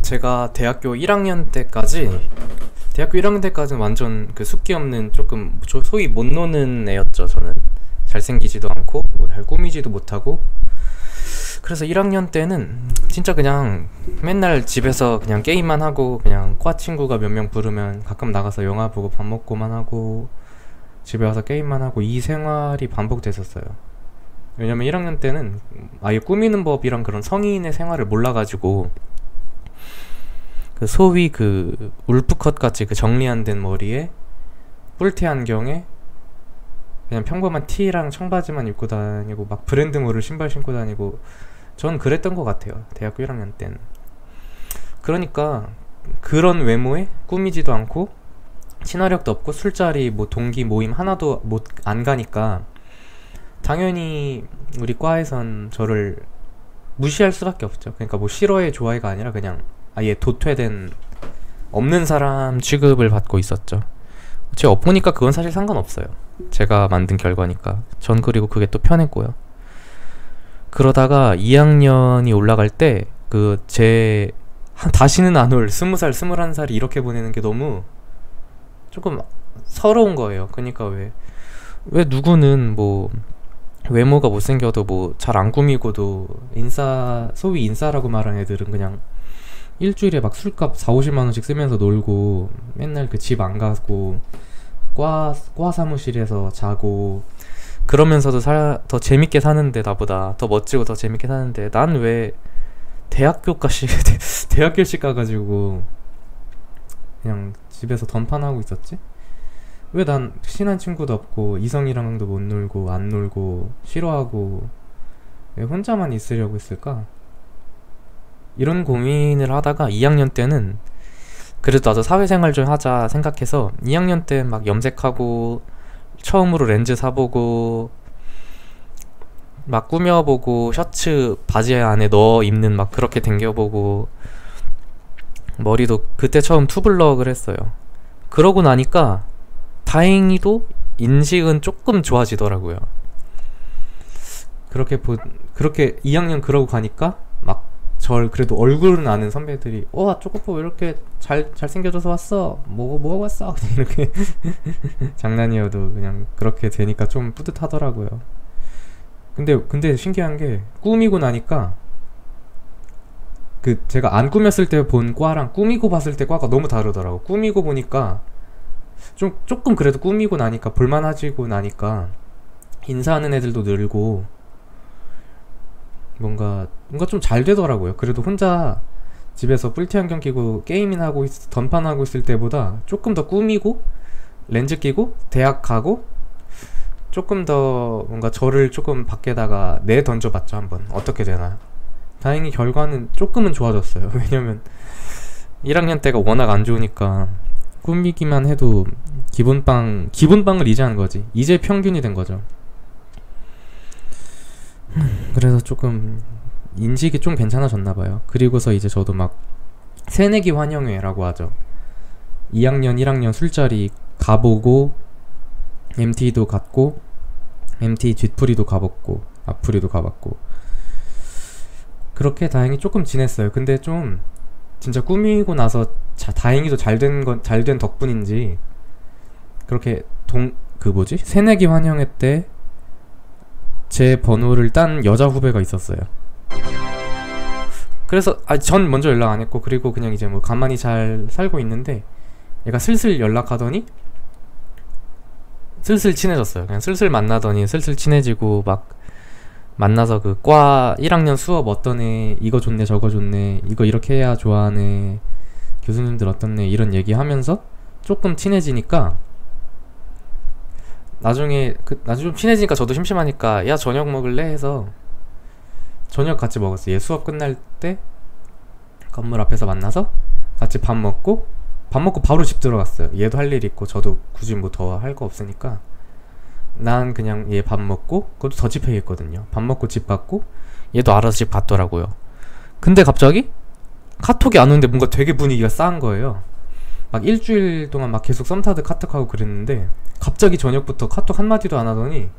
제가 대학교 1학년 때까지는 완전 그 숫기 없는 조금 소위 못 노는 애였죠. 저는 잘생기지도 않고 뭐 잘 꾸미지도 못하고. 그래서 1학년 때는 진짜 그냥 맨날 집에서 그냥 게임만 하고, 그냥 과 친구가 몇 명 부르면 가끔 나가서 영화 보고 밥 먹고만 하고, 집에 와서 게임만 하고, 이 생활이 반복됐었어요. 왜냐면 1학년 때는 아예 꾸미는 법이랑 그런 성인의 생활을 몰라가지고, 그 소위 그 울프컷 같이 그 정리 안 된 머리에 뿔테 안경에 그냥 평범한 티랑 청바지만 입고 다니고, 막 브랜드 모를 신발 신고 다니고, 전 그랬던 것 같아요, 대학교 1학년 때는. 그러니까 그런 외모에 꾸미지도 않고 친화력도 없고 술자리 뭐 동기 모임 하나도 못 안 가니까 당연히 우리 과에선 저를 무시할 수밖에 없죠. 그러니까 뭐 싫어해 좋아해가 아니라 그냥 아예 도태된 없는 사람 취급을 받고 있었죠. 제가 엿보니까 그건 사실 상관없어요. 제가 만든 결과니까. 전 그리고 그게 또 편했고요. 그러다가 2학년이 올라갈 때 다시는 안 올 20살, 21살이 이렇게 보내는 게 너무 조금 서러운 거예요. 그러니까 왜 누구는 뭐 외모가 못생겨도 뭐 잘 안 꾸미고도 소위 인싸라고 말하는 애들은 그냥 일주일에 막 술값 40~50만원씩 쓰면서 놀고, 맨날 그 집 안 가고 과 사무실에서 자고, 그러면서도 더 재밌게 사는데, 나보다 더 멋지고 더 재밌게 사는데, 난 왜 대학교씩 가가지고 그냥 집에서 던판하고 있었지? 왜 난 친한 친구도 없고 이성이랑도 못 놀고 안 놀고 싫어하고 왜 혼자만 있으려고 했을까? 이런 고민을 하다가 2학년 때는 그래도 나도 사회생활 좀 하자 생각해서 2학년 때 막 염색하고 처음으로 렌즈 사보고 막 꾸며보고 셔츠 바지 안에 넣어 입는 막 그렇게 댕겨보고, 머리도 그때 처음 투블럭을 했어요. 그러고 나니까 다행히도 인식은 조금 좋아지더라고요. 그렇게 2학년 그러고 가니까 막 그래도 얼굴은 아는 선배들이 쪼꼬뽀 왜 이렇게 잘생겨져서 왔어? 뭐 하고 왔어? 그냥 이렇게 장난이어도 그냥 그렇게 되니까 좀 뿌듯하더라고요. 근데 신기한 게 꾸미고 나니까 제가 안 꾸몄을 때 본 과랑 꾸미고 봤을 때 과가 너무 다르더라고. 꾸미고 보니까 조금 그래도 꾸미고 나니까 볼만해지고 나니까 인사하는 애들도 늘고 뭔가 좀 잘 되더라고요. 그래도 혼자 집에서 뿔테 안경 끼고 게임이나 하고 던판하고 있을 때보다 조금 더 꾸미고 렌즈 끼고 대학 가고 조금 더 뭔가 저를 조금 밖에다가 던져봤죠. 한번 어떻게 되나. 다행히 결과는 조금은 좋아졌어요. 왜냐면 1학년 때가 워낙 안 좋으니까 꾸미기만 해도 기본빵을 이제 한 거지. 이제 평균이 된 거죠. 그래서 조금 인식이 좀 괜찮아졌나봐요. 그리고서 이제 저도 막 새내기 환영회라고 하죠. 2학년 1학년 술자리 가보고 MT도 갔고 MT 뒤풀이도 가봤고 앞풀이도 가봤고 그렇게 다행히 조금 지냈어요. 근데 좀 진짜 꾸미고 나서 다행히도 잘 된 덕분인지 그렇게 새내기 환영회 때 제 번호를 딴 여자 후배가 있었어요. 그래서 전 먼저 연락 안 했고, 그리고 그냥 이제 뭐 가만히 잘 살고 있는데 얘가 슬슬 연락하더니 슬슬 친해졌어요. 그냥 슬슬 만나더니 슬슬 친해지고, 막 만나서 그 과 1학년 수업 어떤 애 이거 좋네 저거 좋네 이거 이렇게 해야 좋아하네 교수님들 어떻네 이런 얘기하면서 조금 친해지니까 나중에 좀 친해지니까 저도 심심하니까 야 저녁 먹을래? 해서 저녁 같이 먹었어요. 얘 수업 끝날 때 건물 앞에서 만나서 같이 밥 먹고 바로 집 들어갔어요. 얘도 할 일 있고 저도 굳이 뭐 더 할 거 없으니까 난 그냥 얘 밥 먹고, 그것도 더치페이 했거든요. 밥 먹고 집 갔고 얘도 알아서 집 갔더라고요. 근데 갑자기 카톡이 안 오는데 뭔가 되게 분위기가 싸한 거예요. 막 일주일 동안 막 계속 썸 타듯 카톡하고 그랬는데 갑자기 저녁부터 카톡 한마디도 안 하더니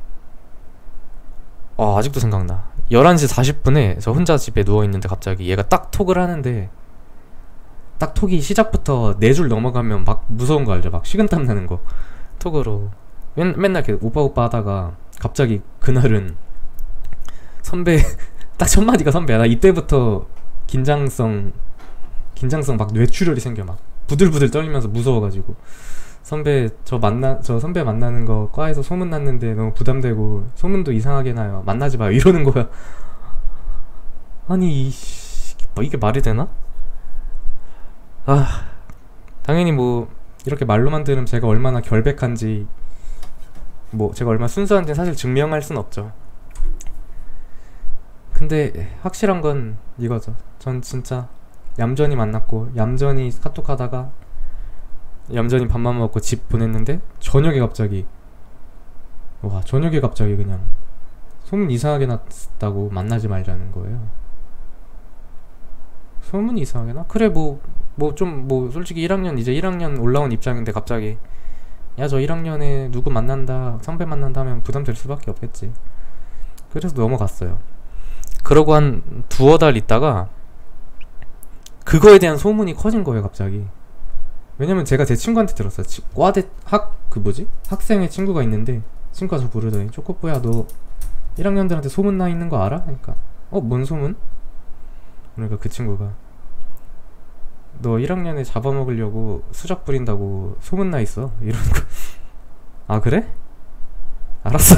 아직도 생각나. 11시 40분에 저 혼자 집에 누워있는데 갑자기 얘가 딱 톡을 하는데 딱 톡이 시작부터 4줄 넘어가면 막 무서운 거 알죠? 막 식은땀 나는 거. 톡으로 맨날 이렇게 오빠 오빠 하다가 갑자기 그날은 선배 딱 첫 마디가 선배야. 나 이때부터 긴장성 막 뇌출혈이 생겨. 막 부들부들 떨리면서 무서워가지고 저 선배 만나는 거 과에서 소문 났는데 너무 부담되고 소문도 이상하게 나요. 만나지 마요 이러는 거야. 아니 이게 말이 되나? 아, 당연히 뭐 이렇게 말로만 들으면 제가 얼마나 결백한지, 뭐 제가 얼마나 순수한지 사실 증명할 순 없죠. 근데 확실한 건 이거죠. 전 진짜 얌전히 만났고 얌전히 카톡하다가 얌전히 밥만 먹고 집 보냈는데 저녁에 갑자기 그냥 소문 이상하게 났다고 만나지 말자는 거예요. 소문이 이상하게 나? 그래 솔직히 1학년 이제 1학년 올라온 입장인데 갑자기 야 저 1학년에 누구 만난다 선배 만난다 하면 부담될 수밖에 없겠지. 그래서 넘어갔어요. 그러고 한 두어 달 있다가 그거에 대한 소문이 커진 거예요 갑자기. 왜냐면 제가 제 친구한테 들었어요. 학생의 친구가 있는데 친구가 저 부르더니 초코뽀야 너 1학년들한테 소문 나 있는 거 알아? 그러니까 뭔 소문? 그러니까 그 친구가 너 1학년에 잡아먹으려고 수작 부린다고 소문나 있어 이러는 거. 아 그래? 알았어.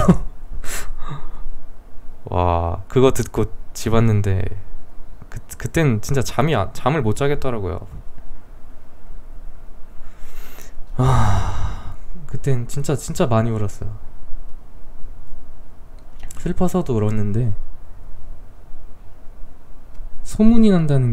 와 그거 듣고 집 왔는데 그땐 진짜 잠을 못 자겠더라고요. 그땐 진짜 많이 울었어요. 슬퍼서도 울었는데 소문이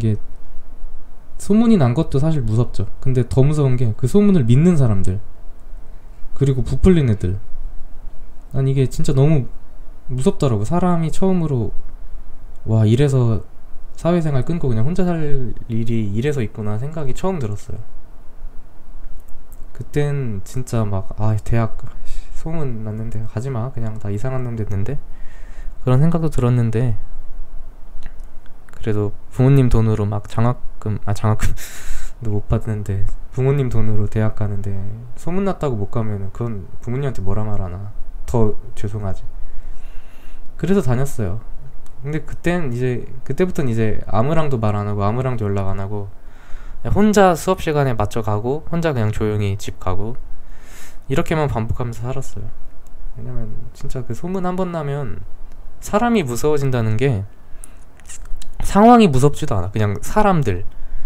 난 것도 사실 무섭죠. 근데 더 무서운 게 그 소문을 믿는 사람들, 그리고 부풀린 애들. 난 이게 진짜 너무 무섭더라고. 사람이 처음으로 이래서 사회생활 끊고 그냥 혼자 살 일이 이래서 있구나 생각이 처음 들었어요. 그땐 진짜 대학 소문 났는데 가지마 그냥 다 이상한 놈 됐는데 그런 생각도 들었는데, 그래도 부모님 돈으로 장학금도 못 받는데 부모님 돈으로 대학 가는데 소문났다고 못 가면은 그건 부모님한테 뭐라 말하나. 더 죄송하지. 그래서 다녔어요. 근데 그때부터는 이제 아무랑도 말 안 하고 아무랑도 연락 안 하고 혼자 수업 시간에 맞춰 가고 혼자 그냥 조용히 집 가고 이렇게만 반복하면서 살았어요. 왜냐면 진짜 그 소문 한 번 나면 사람이 무서워진다는 게 상황이 무섭지도 않아. 그냥 사람들.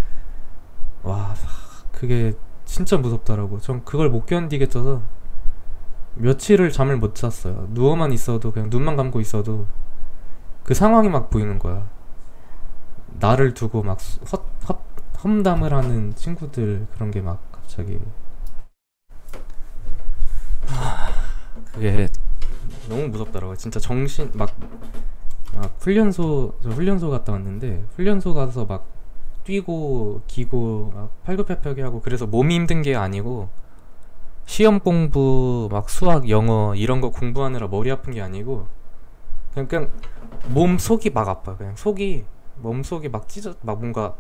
그게 진짜 무섭더라고. 전 그걸 못 견디겠어서 며칠을 잠을 못 잤어요. 누워만 있어도 그냥 눈만 감고 있어도 그 상황이 막 보이는 거야. 나를 두고 막 험담을 하는 친구들 그런 게 막 갑자기 그게 너무 무섭더라고요. 진짜 정신 훈련소 갔다 왔는데 훈련소 가서 막 뛰고 기고 막 팔굽혀펴기 하고 그래서 몸이 힘든 게 아니고 시험 공부 수학 영어 이런 거 공부하느라 머리 아픈 게 아니고 그냥 몸속이 막 아파요. 그냥 몸속이 막 찢어 뭔가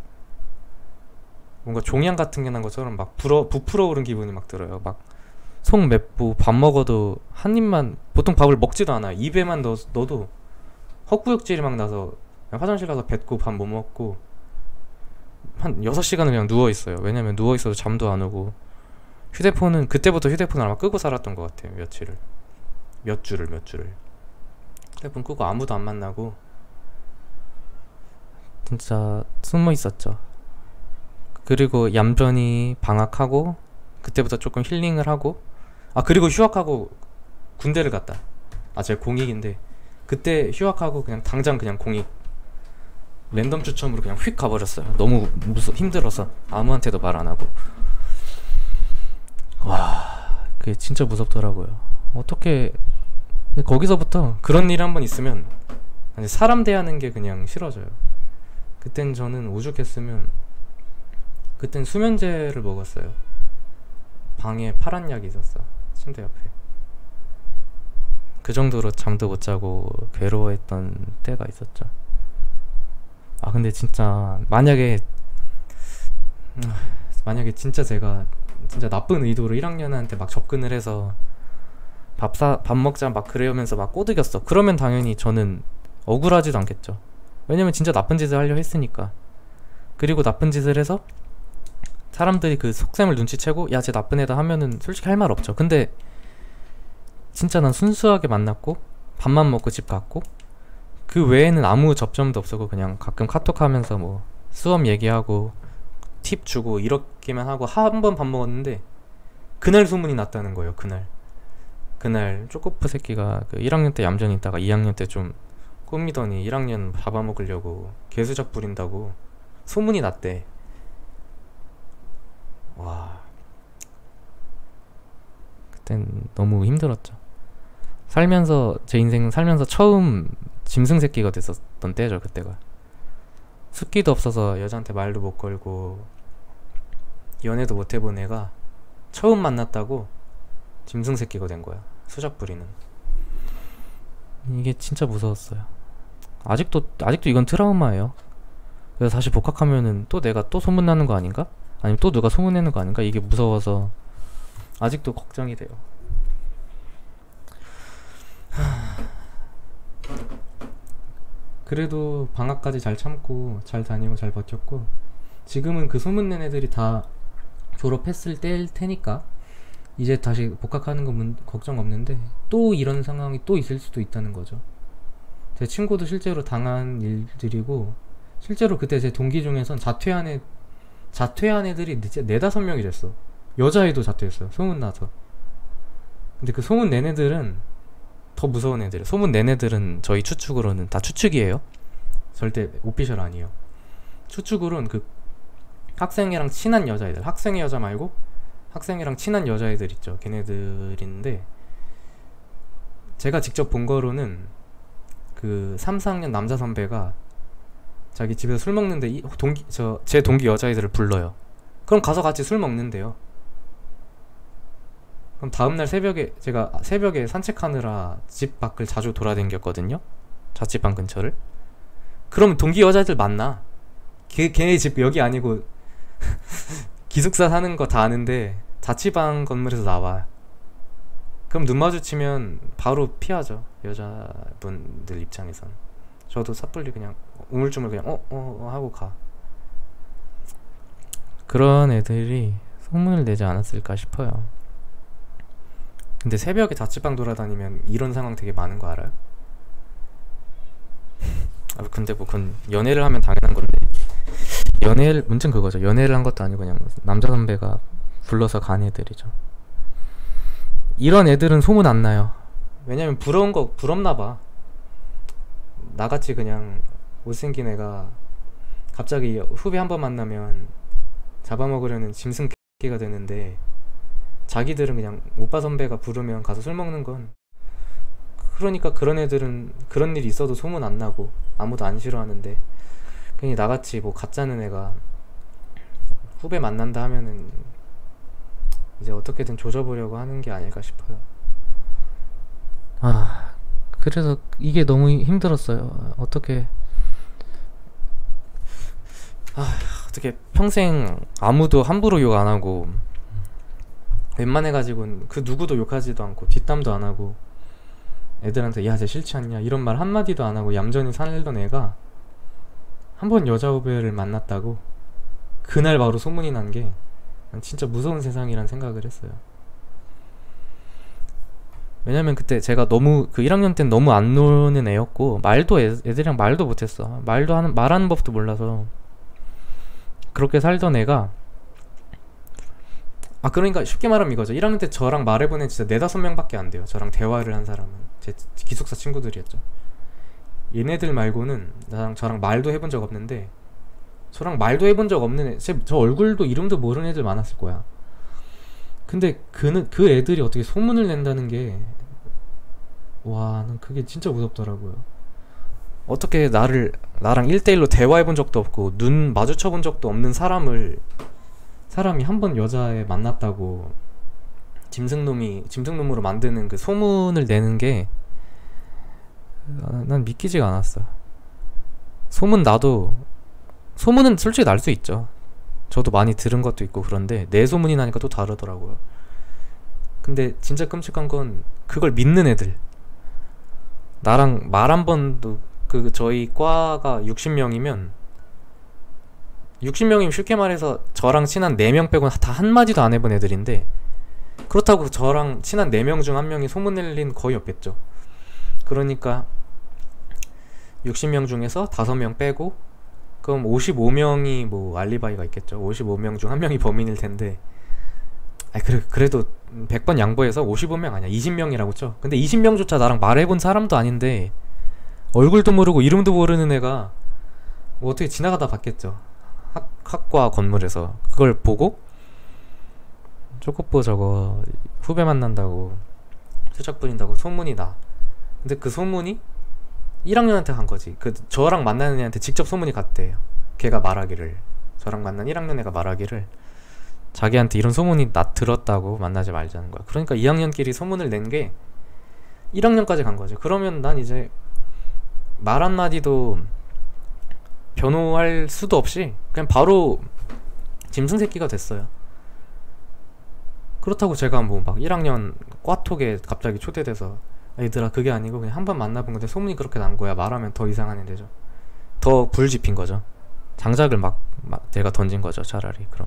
종양 같은 게 난 것처럼 부풀어 오른 기분이 막 들어요. 속 맵고 밥 먹어도 한 입만, 보통 밥을 먹지도 않아요. 입에만 넣어도 헛구역질이 막 나서 그냥 화장실 가서 뱉고 밥 못 먹고 한 6시간을 그냥 누워있어요. 왜냐면 누워있어도 잠도 안 오고 그때부터 휴대폰을 아마 끄고 살았던 것 같아요. 몇 주를 휴대폰 끄고 아무도 안 만나고 진짜 숨어 있었죠. 그리고 얌전히 방학하고 그때부터 조금 힐링을 하고 그리고 휴학하고 군대를 갔다. 제가 공익인데 그때 휴학하고 그냥 당장 그냥 공익 랜덤 추첨으로 그냥 휙 가버렸어요. 너무 힘들어서 아무한테도 말 안 하고. 그게 진짜 무섭더라고요. 어떻게 근데 거기서부터 그런 일이 한번 있으면 사람 대하는 게 그냥 싫어져요. 그땐 저는 오죽했으면 그땐 수면제를 먹었어요. 방에 파란 약이 있었어. 침대 옆에. 그 정도로 잠도 못 자고 괴로워했던 때가 있었죠. 근데 진짜 만약에 만약에 진짜 제가 진짜 나쁜 의도로 1학년한테 막 접근을 해서 밥 먹자 막 그러면서 막 꼬드겼어. 그러면 당연히 저는 억울하지도 않겠죠. 왜냐면 진짜 나쁜 짓을 하려 했으니까. 그리고 나쁜 짓을 해서 사람들이 그 속셈을 눈치채고 야 쟤 나쁜 애다 하면은 솔직히 할 말 없죠. 근데 진짜 난 순수하게 만났고 밥만 먹고 집 갔고 그 외에는 아무 접점도 없었고 그냥 가끔 카톡 하면서 뭐 수업 얘기하고 팁 주고 이렇게만 하고 한 번 밥 먹었는데 그날 소문이 났다는 거예요. 그날 쪼꼬프 새끼가 그 1학년 때 얌전히 있다가 2학년 때 좀 꾸미더니 1학년 잡아먹으려고 개수작 부린다고 소문이 났대. 와, 그땐 너무 힘들었죠. 제 인생 살면서 처음 짐승 새끼가 됐었던 때죠. 그때가 숫기도 없어서 여자한테 말도 못 걸고 연애도 못 해본 애가 처음 만났다고 짐승 새끼가 된 거야. 수작 부리는. 이게 진짜 무서웠어요. 아직도 이건 트라우마예요. 그래서 다시 복학하면은 또 내가 또 소문나는 거 아닌가? 아니면 또 누가 소문내는 거 아닌가? 이게 무서워서 아직도 걱정이 돼요. 그래도 방학까지 잘 참고 잘 다니고 잘 버텼고 지금은 그 소문낸 애들이 다 졸업했을 때일 테니까 이제 다시 복학하는 건 걱정 없는데 또 이런 상황이 또 있을 수도 있다는 거죠. 제 친구도 실제로 당한 일들이고 실제로 그때 제 동기 중에선 자퇴한 애들이 진짜 4-5명이 됐어. 여자애도 자퇴했어요. 소문나서. 근데 그 소문낸 애들은 더 무서운 애들이에요. 소문낸 애들은 저희 추측으로는 다 추측이에요. 절대 오피셜 아니에요. 추측으로는 그 학생이랑 친한 여자애들, 학생의 여자 말고 학생이랑 친한 여자애들 있죠. 걔네들인데 제가 직접 본 거로는 그 3, 4학년 남자 선배가 자기 집에서 술 먹는데 제 동기 여자애들을 불러요. 그럼 가서 같이 술 먹는데요. 그럼 다음날 제가 새벽에 산책하느라 집 밖을 자주 돌아다녔거든요. 자취방 근처를. 그러면 동기 여자애들 만나. 걔네 집 여기 아니고 기숙사 사는 거 다 아는데 자취방 건물에서 나와. 그럼 눈 마주치면 바로 피하죠. 여자분들 입장에선. 저도 섣불리 그냥 우물쭈물 그냥 하고 가. 그런 애들이 소문을 내지 않았을까 싶어요. 근데 새벽에 자취방 돌아다니면 이런 상황 되게 많은 거 알아요? 근데 뭐 그건 연애를 하면 당연한 건데 문제는 그거죠. 연애를 한 것도 아니고 그냥 남자 선배가 불러서 간 애들이죠. 이런 애들은 소문 안 나요. 왜냐면 부럽나 봐. 나같이 그냥 못생긴 애가 갑자기 후배 한 번 만나면 잡아먹으려는 짐승 X가 되는데 자기들은 그냥 오빠 선배가 부르면 가서 술 먹는 건, 그러니까 그런 애들은 그런 일이 있어도 소문 안 나고 아무도 안 싫어하는데 괜히 나같이 뭐 가짜는 애가 후배 만난다 하면은 이제 어떻게든 조져보려고 하는 게 아닐까 싶어요. 그래서 이게 너무 힘들었어요. 어떻게 평생 아무도 함부로 욕 안 하고 웬만해가지고는 그 누구도 욕하지도 않고 뒷담도 안 하고 애들한테 야 쟤 싫지 않냐 이런 말 한마디도 안 하고 얌전히 살던 애가 한 번 여자 후배를 만났다고 그날 바로 소문이 난 게 진짜 무서운 세상이란 생각을 했어요. 왜냐면 그때 제가 너무 그 1학년 땐 너무 안 노는 애였고 애들이랑 말도 못했어. 말하는 법도 몰라서 그렇게 살던 애가 그러니까 쉽게 말하면 이거죠. 1학년 때 저랑 말해본 애 진짜 4-5명밖에 안 돼요. 저랑 대화를 한 사람은 제 기숙사 친구들이었죠. 얘네들 말고는 저랑 말도 해본 적 없는데, 저랑 말도 해본 적 없는 애, 저 얼굴도 이름도 모르는 애들 많았을 거야. 근데 그 애들이 어떻게 소문을 낸다는 게, 난 그게 진짜 무섭더라고요. 어떻게 나랑 1대1로 대화해본 적도 없고 눈 마주쳐본 적도 없는 사람이 한 번 여자애 만났다고 짐승놈으로 만드는 그 소문을 내는 게 난 믿기지가 않았어. 소문은 솔직히 날 수 있죠. 저도 많이 들은 것도 있고 그런데 내 소문이 나니까 또 다르더라고요. 근데 진짜 끔찍한 건 그걸 믿는 애들, 나랑 말 한 번도, 저희 과가 60명이면 60명이면 쉽게 말해서 저랑 친한 4명 빼고는 다 한마디도 안 해본 애들인데, 그렇다고 저랑 친한 4명 중 1명이 소문낼 리는 거의 없겠죠. 그러니까 60명 중에서 5명 빼고 그럼 55명이 뭐 알리바이가 있겠죠. 55명 중 1명이 범인일 텐데, 그래도 100번 양보해서 55명 아니야, 20명이라고 쳐. 근데 20명조차 나랑 말해본 사람도 아닌데 얼굴도 모르고 이름도 모르는 애가 뭐 어떻게 지나가다 봤겠죠. 학과 건물에서 그걸 보고 쪼꼬뽀 저거 후배 만난다고 수작 부린다고 소문이 나. 근데 그 소문이 1학년한테 간 거지. 저랑 만나는 애한테 직접 소문이 갔대요. 걔가 말하기를, 저랑 만난 1학년 애가 말하기를 자기한테 이런 소문이 들었다고 만나지 말자는 거야. 그러니까 2학년끼리 소문을 낸 게 1학년까지 간 거죠. 그러면 난 이제 말 한마디도 변호할 수도 없이 그냥 바로 짐승 새끼가 됐어요. 그렇다고 제가 뭐 막 1학년 꽈톡에 갑자기 초대돼서 얘들아 그게 아니고 그냥 한 번 만나본 건데 소문이 그렇게 난 거야 말하면 더 이상한 애되죠. 더 불 지핀 거죠. 장작을 막 내가 던진 거죠, 차라리. 그럼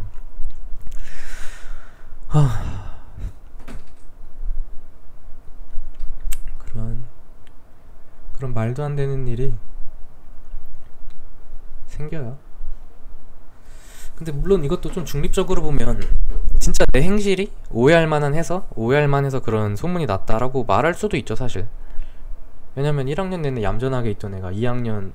그런 말도 안 되는 일이 생겨요. 근데 물론 이것도 좀 중립적으로 보면 진짜 내 행실이 오해할 만해서 그런 소문이 났다라고 말할 수도 있죠, 사실. 왜냐면 1학년 내내 얌전하게 있던 애가 2학년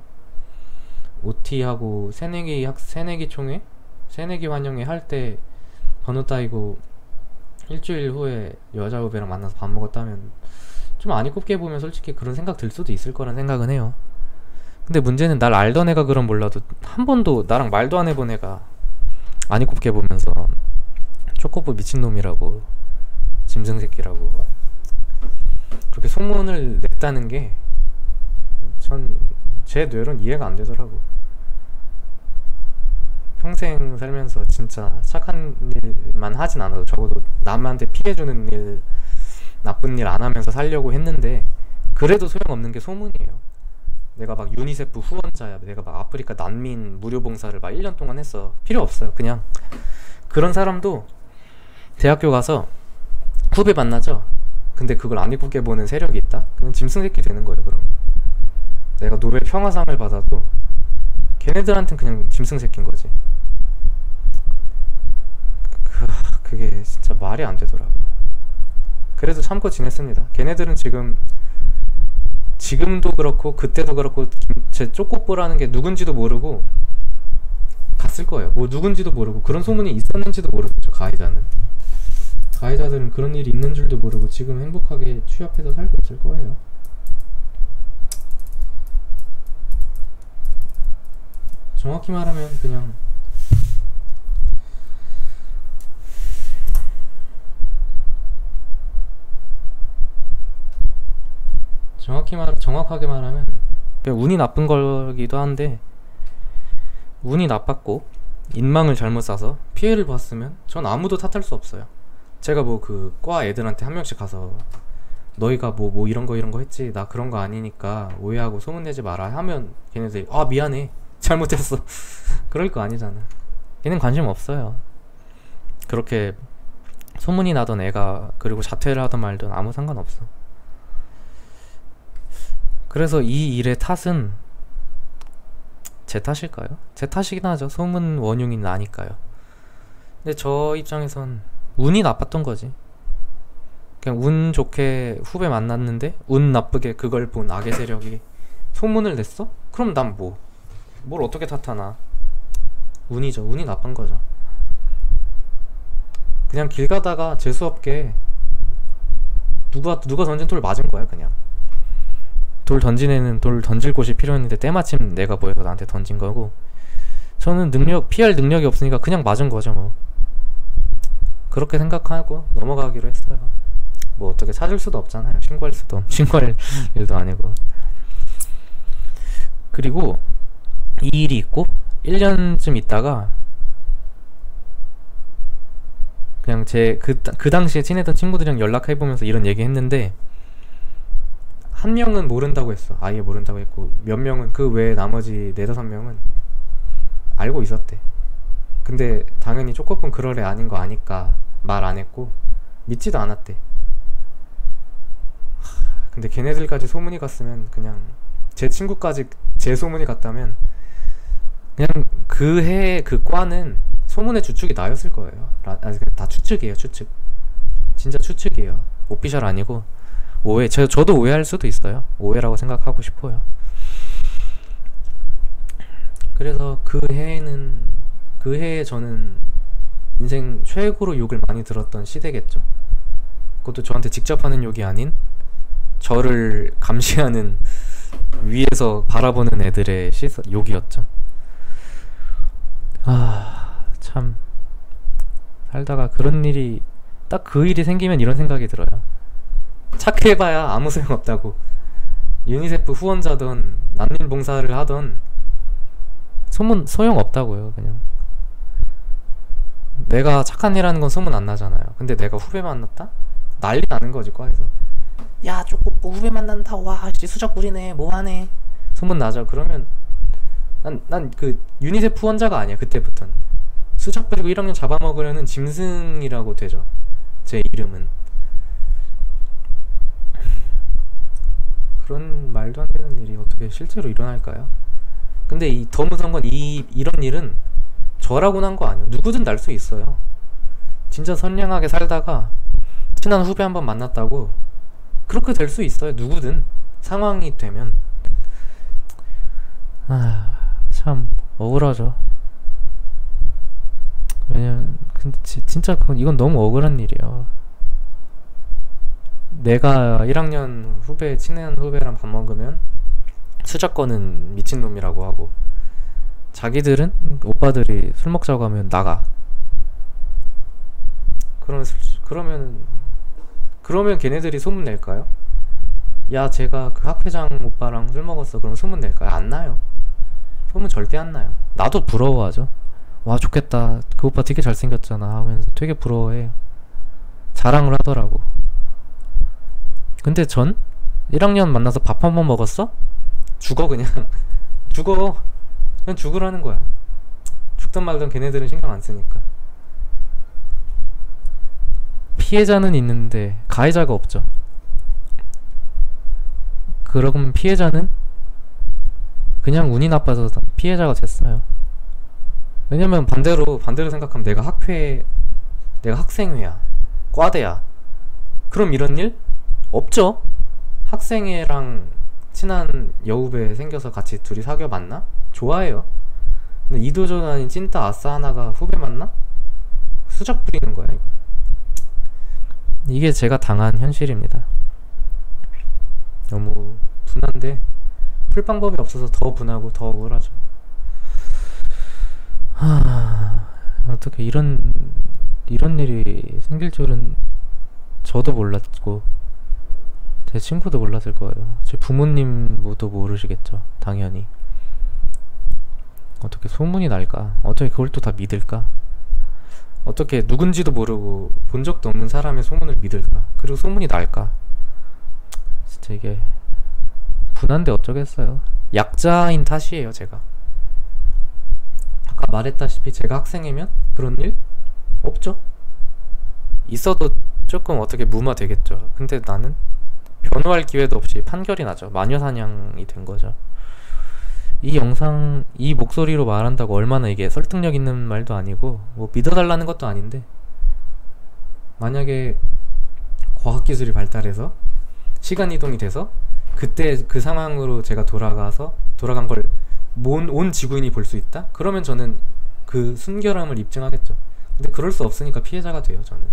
OT하고 새내기 총회? 새내기 환영회 할 때 번호 따이고 일주일 후에 여자 후배랑 만나서 밥 먹었다면 좀 안 이롭게 보면 솔직히 그런 생각 들 수도 있을 거란 생각은 해요. 근데 문제는 날 알던 애가 그럼 몰라도 한 번도 나랑 말도 안 해본 애가 안 이롭게 보면서 초코보 미친놈이라고, 짐승새끼라고 그렇게 소문을 냈다는 게 전 제 뇌로는 이해가 안 되더라고. 평생 살면서 진짜 착한 일만 하진 않아도 적어도 남한테 피해주는 일, 나쁜 일 안 하면서 살려고 했는데 그래도 소용없는 게 소문이에요. 내가 막 유니세프 후원자야, 내가 막 아프리카 난민 무료 봉사를 막 1년 동안 했어. 필요 없어요. 그냥 그런 사람도 대학교 가서 후배 만나죠. 근데 그걸 안 이쁘게 보는 세력이 있다? 그냥 짐승새끼 되는 거예요. 그럼 내가 노벨 평화상을 받아도 걔네들한텐 그냥 짐승새끼인 거지. 그게 진짜 말이 안 되더라고. 그래도 참고 지냈습니다. 걔네들은 지금도 그렇고 그때도 그렇고 제 쪼꼬뽀라는 게 누군지도 모르고 갔을 거예요. 뭐 누군지도 모르고 그런 소문이 있었는지도 모르겠죠. 가해자들은 그런 일이 있는 줄도 모르고 지금 행복하게 취업해서 살고 있을 거예요. 정확히 말하면 그냥 정확하게 말하면 그냥 운이 나쁜 거기도 한데, 운이 나빴고 인망을 잘못 싸서 피해를 봤으면 전 아무도 탓할 수 없어요. 제가 뭐 그 과 애들한테 한 명씩 가서 너희가 뭐 이런 거 했지, 나 그런 거 아니니까 오해하고 소문내지 마라 하면 걔네들이 아 미안해 잘못했어 그럴 거 아니잖아. 걔는 관심 없어요. 그렇게 소문이 나던 애가 그리고 자퇴를 하던 말든 아무 상관없어. 그래서 이 일의 탓은 제 탓일까요? 제 탓이긴 하죠. 소문 원흉이 나니까요. 근데 저 입장에선 운이 나빴던 거지. 그냥 운 좋게 후배 만났는데 운 나쁘게 그걸 본 악의 세력이 소문을 냈어? 그럼 난 뭘 어떻게 탓하나. 운이죠. 운이 나쁜 거죠. 그냥 길 가다가 재수없게 누가 던진 돌 맞은 거야. 그냥 돌 던진 애는 돌 던질 곳이 필요했는데 때마침 내가 보여서 나한테 던진 거고, 저는 피할 능력이 없으니까 그냥 맞은 거죠. 뭐 그렇게 생각하고 넘어가기로 했어요. 뭐 어떻게 찾을 수도 없잖아요. 신고할 일도 아니고. 그리고 이 일이 있고 1년쯤 있다가 그냥 그 당시에 친했던 친구들이랑 연락해보면서 이런 얘기 했는데, 한 명은 모른다고 했어. 아예 모른다고 했고, 몇 명은, 그 외에 나머지 4~5명은 알고 있었대. 근데 당연히 쪼꼬폰 그럴 애 아닌 거 아니까 말 안 했고 믿지도 않았대. 근데 걔네들까지 소문이 갔으면, 그냥 제 친구까지 제 소문이 갔다면, 그냥 그 해 그 과는 소문의 주축이 나였을 거예요. 다 추측이에요, 추측. 진짜 추측이에요. 오피셜 아니고 오해. 저도 오해할 수도 있어요. 오해라고 생각하고 싶어요. 그래서 그 해에 저는 인생 최고로 욕을 많이 들었던 시대겠죠. 그것도 저한테 직접 하는 욕이 아닌, 저를 감시하는 위에서 바라보는 애들의 욕이었죠. 참, 살다가 그런 일이, 딱 그 일이 생기면 이런 생각이 들어요. 착해봐야 아무 소용없다고. 유니세프 후원자든 난민 봉사를 하던 소용없다고요. 그냥 내가 착한 일 하는 건 소문 안 나잖아요. 근데 내가 후배 만났다? 난리 나는 거지, 과에서. 야, 쪼꼬뽀 후배 만난다, 와 씨 수작 부리네, 뭐하네, 소문 나죠. 그러면 난 그 유니세프 후원자가 아니야. 그때부턴 수작 부리고 1학년 잡아먹으려는 짐승이라고 되죠, 제 이름은. 그런 말도 안 되는 일이 어떻게 실제로 일어날까요? 근데 더 무서운 건 이런 일은 저라고 난 거 아니에요. 누구든 날 수 있어요. 진짜 선량하게 살다가 친한 후배 한번 만났다고 그렇게 될 수 있어요. 누구든 상황이 되면. 참 억울하죠. 왜냐면 진짜 이건 너무 억울한 일이에요. 내가 1학년 후배, 친한 후배랑 밥 먹으면 수작거는 미친놈이라고 하고, 자기들은, 오빠들이 술 먹자고 하면 나가. 그러면 걔네들이 소문 낼까요? 야, 제가 그 학회장 오빠랑 술 먹었어. 그럼 소문 낼까요? 안 나요. 소문 절대 안 나요. 나도 부러워하죠. 와, 좋겠다, 그 오빠 되게 잘생겼잖아 하면서 되게 부러워해요. 자랑을 하더라고. 근데 전 1학년 만나서 밥 한 번 먹었어? 죽어, 그냥. 그냥 죽으라는 거야. 죽든 말든 걔네들은 신경 안 쓰니까. 피해자는 있는데 가해자가 없죠. 그러면 피해자는 그냥 운이 나빠서 피해자가 됐어요. 왜냐면 반대로 생각하면, 내가 학생회야, 과대야, 그럼 이런 일 없죠. 학생회랑 친한 여후배 생겨서 같이 둘이 사귀어 만나? 좋아해요. 근데 이도저도 아닌 찐따 아싸 하나가 후배 만나? 수작 부리는 거야, 이거. 이게 제가 당한 현실입니다. 너무 분한데 풀 방법이 없어서 더 분하고 더 우울하죠. 어떻게 이런 일이 생길 줄은 저도 몰랐고 제 친구도 몰랐을 거예요. 제 부모님도 모르시겠죠, 당연히. 어떻게 소문이 날까? 어떻게 그걸 또 다 믿을까? 어떻게 누군지도 모르고 본 적도 없는 사람의 소문을 믿을까? 그리고 소문이 날까? 진짜 이게 분한데 어쩌겠어요. 약자인 탓이에요, 제가. 아까 말했다시피 제가 학생이면 그런 일 없죠. 있어도 조금 어떻게 무마되겠죠. 근데 나는 변호할 기회도 없이 판결이 나죠. 마녀사냥이 된 거죠. 이 영상, 이 목소리로 말한다고 얼마나 이게 설득력 있는 말도 아니고 뭐 믿어달라는 것도 아닌데, 만약에 과학기술이 발달해서 시간이동이 돼서 그때 그 상황으로 제가 돌아간 걸 온 지구인이 볼 수 있다? 그러면 저는 그 순결함을 입증하겠죠. 근데 그럴 수 없으니까 피해자가 돼요, 저는.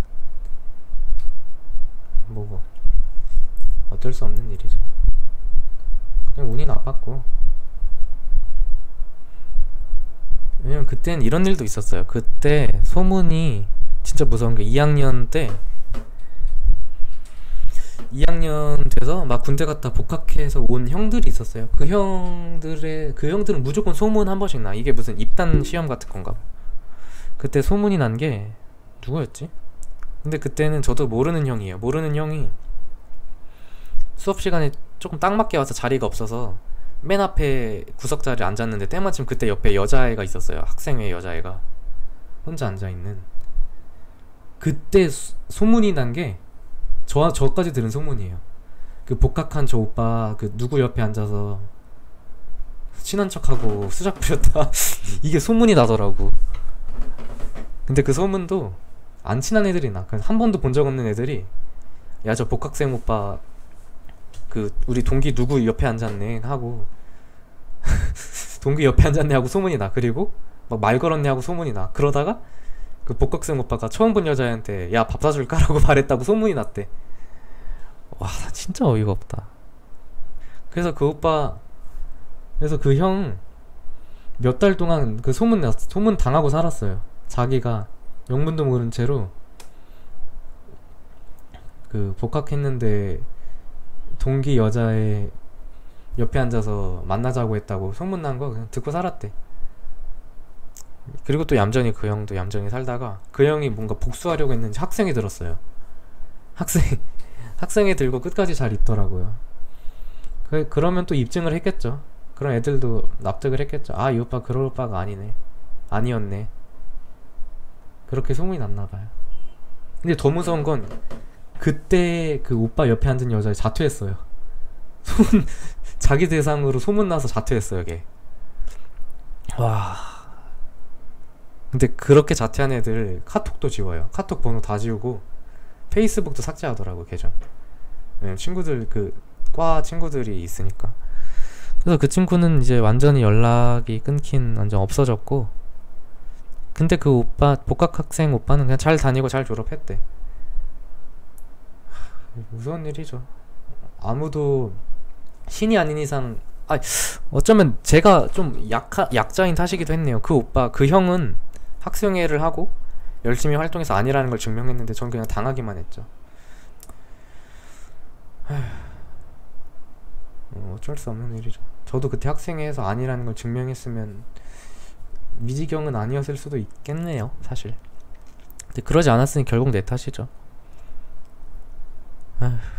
뭐 어쩔 수 없는 일이죠. 그냥 운이 나빴고. 왜냐면 그땐 이런 일도 있었어요. 그때 소문이 진짜 무서운 게 2학년 돼서 막 군대 갔다 복학해서 온 형들이 있었어요. 그 형들은 무조건 소문 한 번씩 나. 이게 무슨 입단 시험 같은 건가. 그때 소문이 난 게 누구였지? 근데 그때는 저도 모르는 형이에요. 모르는 형이 수업 시간에 조금 딱 맞게 와서 자리가 없어서 맨 앞에 구석자리에 앉았는데 때마침 그때 옆에 여자애가 있었어요. 학생회 여자애가 혼자 앉아있는. 그때 소문이 난 게 저까지 들은 소문이에요. 그 복학한 저 오빠 그 누구 옆에 앉아서 친한 척하고 수작 부렸다. 이게 소문이 나더라고. 근데 그 소문도 안 친한 애들이 나. 한 번도 본 적 없는 애들이 야 저 복학생 오빠 그 우리 동기 누구 옆에 앉았네 하고 동기 옆에 앉았네 하고 소문이 나. 그리고 막 말 걸었네 하고 소문이 나. 그러다가 그 복학생 오빠가 처음 본 여자애한테 야 밥 사줄까라고 말했다고 소문이 났대. 와 진짜 어이가 없다. 그래서 그 오빠, 그래서 그 형 몇 달 동안 그 소문 당하고 살았어요. 자기가 영문도 모른 채로 그 복학했는데 동기 여자애 옆에 앉아서 만나자고 했다고 소문난 거 그냥 듣고 살았대. 그리고 또 얌전히 그 형도 얌전히 살다가 그 형이 뭔가 복수하려고 했는지 학생이 들었어요. 학생이 들고 끝까지 잘 있더라고요. 그러면 또 입증을 했겠죠. 그런 애들도 납득을 했겠죠. 아, 이 오빠 그럴 오빠가 아니네, 아니었네, 그렇게 소문이 났나봐요. 근데 더 무서운 건 그때 그 오빠 옆에 앉은 여자 자퇴했어요. 자기 대상으로 소문나서 자퇴했어요 걔. 와. 근데 그렇게 자퇴한 애들 카톡도 지워요. 카톡 번호 다 지우고 페이스북도 삭제하더라고 계정. 왜냐면 친구들 그 과 친구들이 있으니까. 그래서 그 친구는 이제 완전히 연락이 끊긴, 완전 없어졌고. 근데 그 오빠, 복학학생 오빠는 그냥 잘 다니고 잘 졸업했대. 무서운 일이죠. 아무도 신이 아닌 이상, 어쩌면 제가 좀 약자인 탓이기도 했네요. 그 오빠, 그 형은 학생회를 하고 열심히 활동해서 아니라는 걸 증명했는데 전 그냥 당하기만 했죠. 어쩔 수 없는 일이죠. 저도 그때 학생회에서 아니라는 걸 증명했으면 미지경은 아니었을 수도 있겠네요 사실. 근데 그러지 않았으니 결국 내 탓이죠. 아휴.